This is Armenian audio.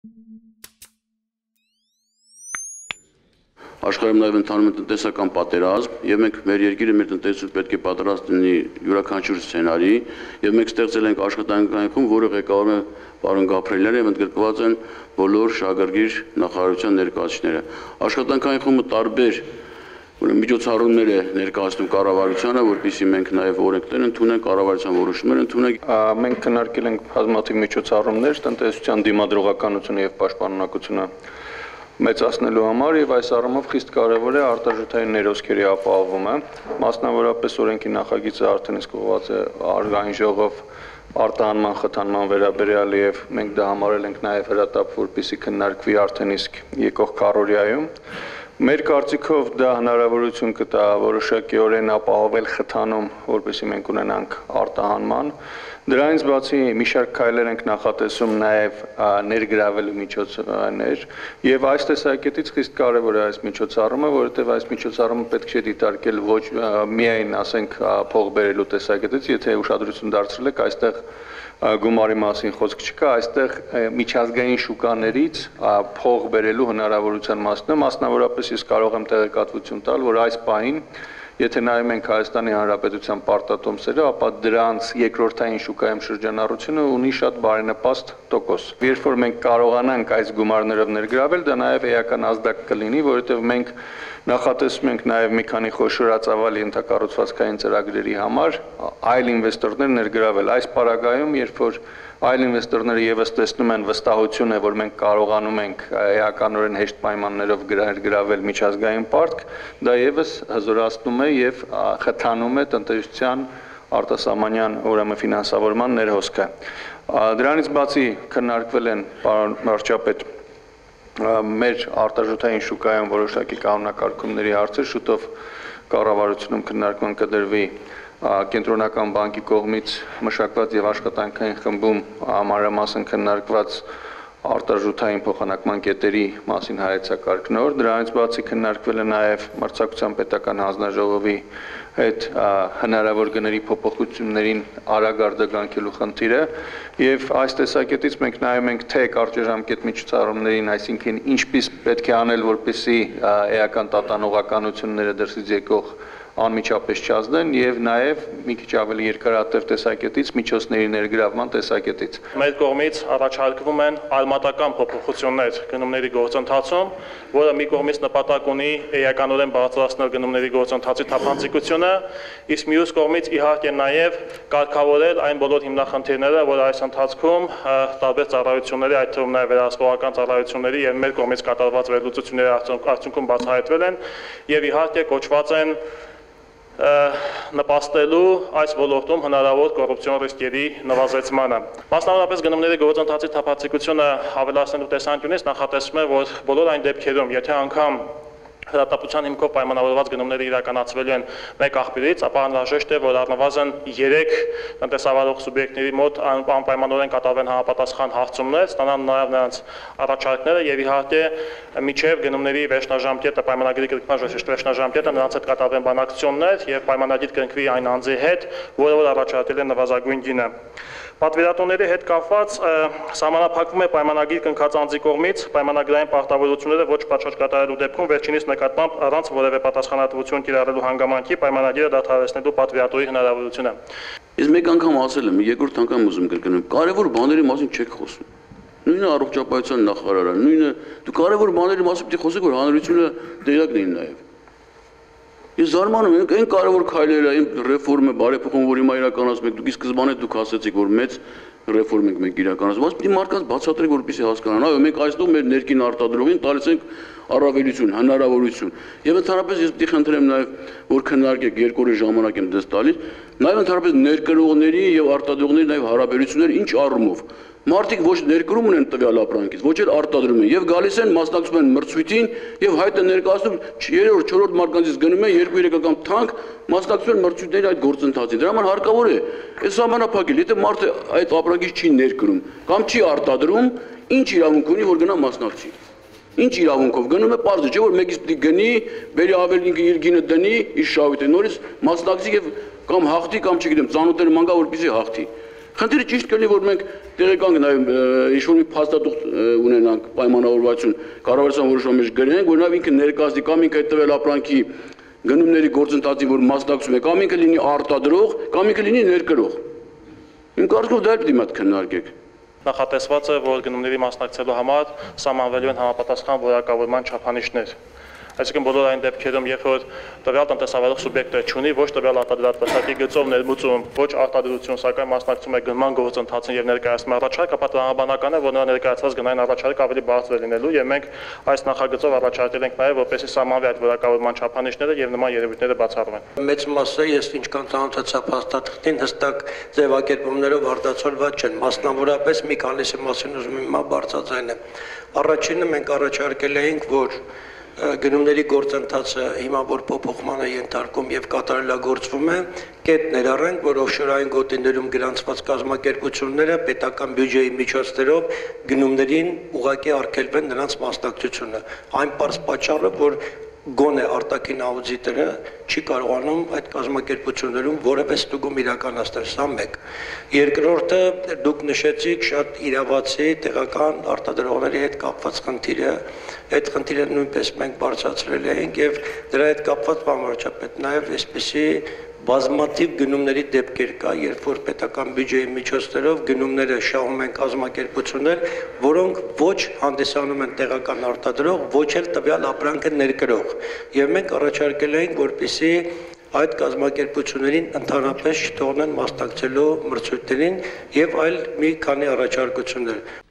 Աշխարհում նաև ընթանում է տնտեսական պատերազմ, եւ մենք մեր երկիրը մեր տնտեսությունը պետք է պատրաստ լինի յուրաքանչյուր սցենարի, եւ մենք ստեղծել ենք աշխատանքային խումբ, որը ղեկավարում է պարոն Գաբրիելյանը եւ ընդգրկված են բոլոր շահագրգիռ նախարարության ներկայացուցիչները։ Աշխատանքային խումբը տարբեր միջոցառումներ է ներկայացնում կառավարությանը, որպեսզի մենք նաև օրենքներ ընդունենք, կառավարության որոշումներ ընդունենք։ Մենք քննարկել ենք բազմաթիվ միջոցառումներ տնտեսության դիմադրողականությունը եւ պաշտպանունակությունը մեծացնելու համար եւ այս առումով խիստ կարեւոր է արտարժութային ներոսքերի ապահովումը, մասնավորապես օրենքի նախագիծը արդեն իսկ ուղղված է արգային ժողով արտահանման խթանման վերաբերյալ եւ մենք դա համարել ենք նաեւ հրատապ, որպեսզի քննարկվի արդեն իսկ եկող քառօրյայում։ Մեր կարծիքով դա հնարավորություն կտա որոշակիորեն ապահովել խթանում, որպեսզի մենք ունենանք արտահանման։ Դրանից բացի մի շարք քայլեր ենք նախատեսում նաև ներգրավելու միջոցներ եւ այս տեսակետից խիստ կարեւոր է այս միջոցառումը, որովհետեւ այս միջոցառումը պետք չէ դիտարկել ոչ միայն, ասենք, փող բերելու տեսակետից, եթե ուշադրություն դարձրել եք, այստեղ գումարի մասին խոսք չկա, այստեղ միջազգային շուկաներից փող բերելու հնարավորության մասն է, մասնավորապես ես կարող եմ տեղեկատվություն տալ, որ այս պահին եթե նայում ենք Հայաստանի Հանրապետության պարտատոմսերը, ապա դրանց երկրորդային շուկայում շրջանառությունը ունի շատ բարենպաստ տոկոս։ Երբ որ մենք կարողանանք այս գումարներով ներգրավել, դա նաև էական ազդակ կլինի, որովհետև մենք նախատեսում ենք նաև մի քանի խոշորածավալ ենթակառուցվածքային ծրագրերի համար այլ ինվեստորներ ներգրավել։ Այս պարագայում, երբ որ այլ ինվեստորները եւս տեսնում են վստահությունը, որ մենք կարողանում ենք էականորեն հեշտ պայմաններով գրավել միջազգային պարտք, դա եւս հզորացնում է եւ խթանում է տնտեսության արտասահմանյան ուրեմն ֆինանսավորման ներհոսքը։ Դրանից բացի քննարկվել են պարոն վարչապետ մեր արտարժութային շուկայում որոշակի կանոնակարգումների հարցեր, շուտով կառավարությունում քննարկման կդրվի Կենտրոնական բանկի կողմից մշակված եւ աշխատանքային խմբում համարամասն քննարկված արտարժութային փոխանակման կետերի մասին հայեցակարգնոր, դրանից բացի քննարկվել է նաև մրցակցության պետական հանձնաժողովի հետ հնարավոր գների փոփոխություններին արագ արձագանքելու խնդիրը եւ այս տեսակետից մենք նայում ենք թե կարճաժամկետ միջոցառումներին, այսինքն ինչպես պետք է անել, որպեսզի էական տատանողականությունները դրսից եկող անմիջապես չազդեն եւ նաեւ մի քիչ ավելի երկարատև տեսակետից միջոցների ներգրավման տեսակետից։ Մեր կողմից առաջարկվում են արմատական փոփոխություններ գնումների գործընթացում, որը մի կողմից նպատակ ունի էականորեն բարձրացնել գնումների գործընթացի թափանցիկությունը, իսկ մյուս կողմից իհարկե նաեւ կարգավորել այն բոլոր հիմնախնդիրները, որ այս ընթացքում տարբեր ծառայությունների, այդ թվում նաեւ վերահսկողական ծառայությունների եւ մեր կողմից կատարված վերլուծությունների արդյունքում բացահայտվել են եւ իհարկե կոչված են նպաստելու այս ոլորտում հնարավոր կոռուպցիոն ռիսկերի նվազեցմանը։ Մասնավորապես գնումների գործընթացի թափանցիկությունը ավելացնելու տեսանկյունից նախատեսվում է, որ բոլոր այն դեպքերում, եթե անգամ հրատապության հիմքով պայմանավորված գնումները իրականացվելու են մեկ աղբյուրից, ապա անհրաժեշտ է, որ առնվազն 3 տնտեսավարող սուբյեկտների մոտ անպայմանորեն կատարվեն համապատասխան հարցումներ, ստանան նաև նրանց առաջարկները եւ իհարկե միջև գնումների վերջնաժամկետը պայմանագրի կնքման վերջնաժամկետը նրանց հետ կատարվեն բանակցություններ եւ պայմանագիր կնքվի այն անձի հետ, որը որ առաջարկել է նվազագույն գինը։ Պատվիրատուների հետ կապված սահմանափակվում է պայմանագիր կնքած անձի կողմից պայմանագրային պարտավորությունները ոչ պատշաճ կատարելու դեպքում վերջինիս նկատմամբ առանց որևէ պատասխանատվություն կիրառելու հանգամանքի պայմանագիրը դադարեցնելու պատվիրատուի հնարավորությունը։ Ես մեկ անգամ ասել եմ, երկրորդ անգամ ուզում կրկնեմ, կարևոր բաների մասին չեք խոսում։ Նույնը առողջապահության նախարարը, նույնը դու կարևոր բաների մասին պետք է խոսեք, որ հանրությունը տեղյակ լինի նաև։ Ես զարմանում եմ, այն կարևոր քայլերը, այն ռեֆորմը, բարեփոխումը, որ հիմա իրականացում եք, դուք ի սկզբանե դուք ասացիք, որ մեծ ռեֆորմ ենք մենք իրականացնում, բայց պիտի մարդկանց բացատրեք, որպեսզի հասկանան, այո, մենք այստեղ մեր ներքին արտադրողին տալիս ենք առավելություն, հնարավորություն։ Եվ ընդհանրապես ես պիտի խնդրեմ նաև, որ քննարկեք 2 օրի ժամանակ եմ դες տալիս, նաև ընդհանրապես ներկրողների եւ արտադրողների նաև հարաբերությունները ինչ առումով։ Մարդիկ ոչ ներկրում ունեն տվյալ ապրանքից, ոչ էլ արտադրում են եւ գալիս են մասնակցում են մրցույթին եւ հայտը ներկայացնում 3-րդ, 4-րդ մարկանցից գնում են 2-3 անգամ թանկ մասնակցում են մրցույթների այդ գործընթացին։ Դրա համար հարկավոր է այս սահմանափակել, եթե մարդը այդ ապրանքից չի ներկրում կամ չի արտադրում, ինչ իրավունք ունի որ գնա մասնակցի։ Ինչ իրավունքով գնում է, պարզ է, չէ՞ որ մեկից պիտի գնի, բերի ավելին իր գինը դնի, իր շահույթը նորից մասնակցի եւ կամ հաղթի կամ չգիտեմ, ծանոթները ման գա որպեսզի հաղթի։ Խնդիրը ճիշտ կլինի, որ մենք տեղեկանք նաև ինչ-որ մի փաստաթուղթ ունենանք պայմանավորվածություն, կառավարության որոշման մեջ գրենք, որ նաև ինքը ներկայացնի կամ ինքը տվել ապրանքի գնումների գործընթացին, որ մասնակցում է, կամ ինքը լինի արտադրող, կամ ինքը լինի ներկրող։ Իմ կարծիքով դա էլ պետք է մոտ քննարկենք։ Նախատեսված է, որ գնումների մասնակցելու համար սահմանվելու են համապատասխան որակավորման չափանիշներ։ Այսինքն բոլոր այն դեպքերում, երբ որ տվյալ տնտեսավարող սուբյեկտը չունի ոչ տվյալ արտադրատվացակի գծով ներմուծում, ոչ արտադրություն, սակայն մասնակցում է գնման գործընթացին եւ ներկայացնում առաջարկ, ապա տրամաբանական է, որ նրա ներկայացված գնային առաջարկը ավելի բարձր է լինելու եւ մենք այս նախագծով առաջարկել ենք նաեւ, որպեսզի սահմանվի այդ որակավորման չափանիշները եւ նման երևույթները բացառվեն։ Մեծ մասը ես ինչքան ծանոթացա փաստաթղթին հստակ ձևակերպումներով արտացոլված չեն, մասնավորապես մի քանիսի մասին ուզում եմ բարձրացնել։ Առաջինը մենք առաջարկել էինք, որ գնումների գործընթացը հիմա որ փոփոխման է ենթարկում եւ կատարելագործվում է, կետ ներառենք, որ օֆշորային գոտիներում գրանցված կազմակերպությունները պետական բյուջեի միջոցներով գնումներին ուղղակի արգելվեն նրանց մասնակցությունը։ Այն պարզ պատճառը, որ գոնե արտաքին աուդիտորը չի կարողանում այդ կազմակերպություններում որևէ ստուգում իրականացնել, սա մեկ։ Երկրորդը դուք նշեցիք շատ իրավացի տեղական արտադրողների հետ կապված խնդիրը, այդ խնդիրը նույնպես մենք բարձրացրել ենք եւ դրա հետ կապված բանվարչապետ նաեւ այսպեսի բազմաթիվ գնումների դեպքեր կա, երբ որ պետական բյուջեի միջոցներով գնումները շահում են կազմակերպություններ, որոնք ոչ հանդիսանում են տեղական արտադրող, ոչ էլ տվյալ ապրանքը ներկրող։ Եվ մենք առաջարկել ենք, որպեսզի այդ կազմակերպություններին ընդհանրապես չթողնեն մասնակցելու մրցույթներին եւ այլ մի քանի առաջարկություններ։